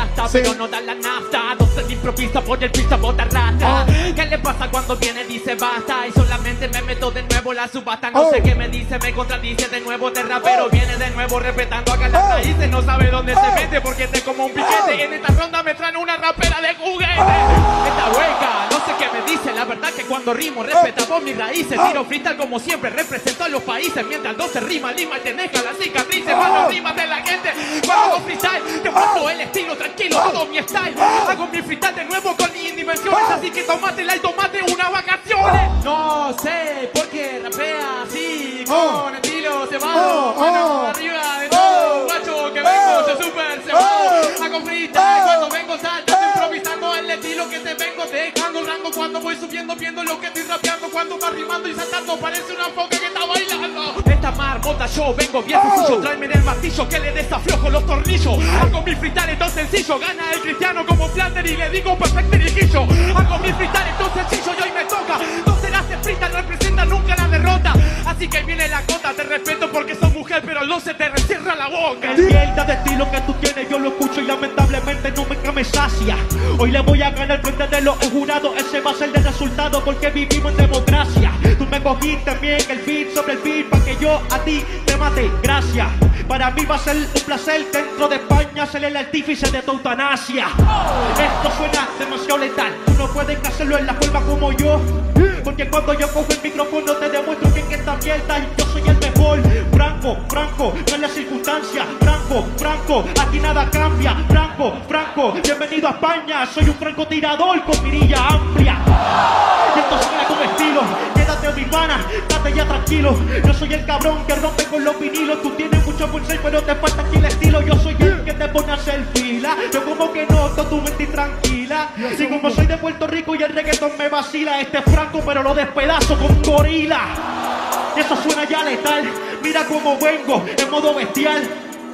gasta, pero no da la nafta. No se improvisa por el piso, bota rata. ¿Qué le pasa cuando viene? Dice basta. Y solamente me meto de nuevo la subasta. No sé qué me dice, me contradice de nuevo de rapero. Viene de nuevo respetando acá las raíces. No sabe dónde se mete porque te como un piquete. En esta ronda me traen una rapera de juguete. Esta hueca, no sé qué me dice. La verdad que cuando rimo respetamos mis raíces. Tiro freestyle como siempre, represento a los países. Mientras no se rima, lima y te deja las cicatrices. Mano rimas de la gente. Cuando hago freestyle, te muestro el estilo tranquilo, todo mi style. Hago mi freestyle de nuevo con mis dimensiones. Así que tómatela y tomate unas vacaciones. No sé por qué rapea así, con estilo cebado. Mano arriba de todo, guacho, que vengo, yo super cebado. Hago freestyle cuando vengo saltando, improvisando el estilo que te vengo dejando el rango. Cuando voy subiendo, viendo lo que estoy rapeando. Cuando va rimando y saltando, parece una foca que está bailando. Esta marmota yo vengo bien sencillo. Tráeme el martillo que le desaflojo los tornillos. Hago mi freestyle tan sencillo. Gana el cristiano como Flander y le digo perfecto riquillo. Hago mi freestyle tan sencillo y hoy me toca. No serás de freestyle, representa nunca la derrota. Así que viene la cota, te respeto porque sos mujer, pero no se te recierra la boca. El mierda de estilo que tú tienes yo lo escucho y lamentablemente no me sacia. Hoy le voy a ganar frente de los jurados, ese va a ser el resultado porque vivimos en democracia. Tú me cogiste bien el beat sobre el beat para que yo a ti te mate, gracias. Para mí va a ser un placer dentro de España ser el artífice de tu eutanasia. Esto suena demasiado letal, tú no puedes hacerlo en la forma como yo. Porque cuando yo cojo el micrófono te demuestro bien que está abierta y yo soy el mejor. Franco, no es la circunstancia. Franco, aquí nada cambia. Franco, bienvenido a España. Soy un francotirador con mirilla amplia. Y esto suena con estilo. Quédate mi pana, date ya tranquilo. Yo soy el cabrón que rompe con los vinilos. Tú tienes mucho buen ser, pero te falta aquí el estilo. Yo soy el que te pone a hacer fila. Yo como que noto tu mente tranquila. Y como soy de Puerto Rico y el reggaetón me vacila. Este es Franco, pero lo despedazo con gorila. Y eso suena ya letal. Mira cómo vengo, en modo bestial.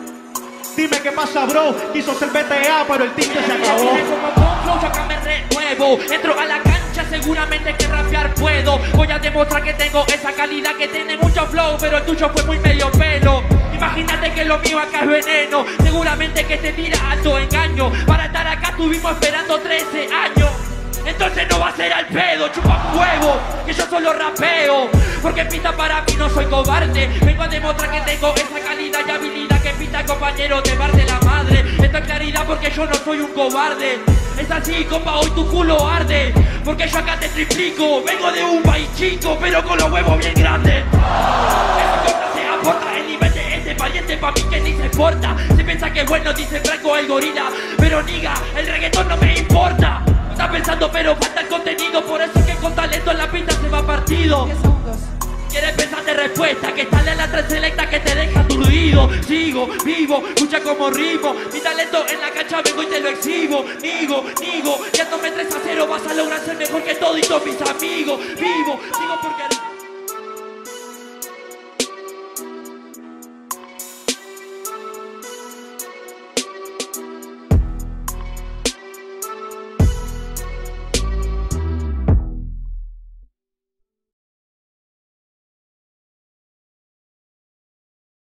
Dime qué pasa, bro. Quiso ser BTA, pero el tinte se acabó. Como con flow, yo acá me renuevo. Entro a la cancha, seguramente que rapear puedo. Voy a demostrar que tengo esa calidad, que tiene mucho flow, pero el tuyo fue muy medio pelo. Imagínate que lo mío acá es veneno. Seguramente que te tira alto engaño. Para estar acá estuvimos esperando 13 años. Entonces no va a ser al pedo, chupa un huevo, que yo solo rapeo. Porque pita para mí, no soy cobarde. Vengo a demostrar que tengo esa calidad y habilidad que pita compañero de bar de la madre. Esto es claridad porque yo no soy un cobarde. Es así, compa, hoy tu culo arde. Porque yo acá te triplico. Vengo de un país chico, pero con los huevos bien grandes. Esa cosa se aporta, el nivel de este valiente pa' mí que ni se importa. Se piensa que bueno, dice Franco el gorila. Pero niga, el reggaetón no me importa. Está pensando pero falta el contenido. Por eso es que con talento en la pista se va partido. Quieres pensar de respuesta, que sale a la 3 selecta que te deja aturdido. Sigo, vivo, lucha como ritmo. Mi talento en la cancha vengo y te lo exhibo. Nigo, ya no me 3-0. Vas a lograr ser mejor que toditos mis amigos. Vivo, sigo porque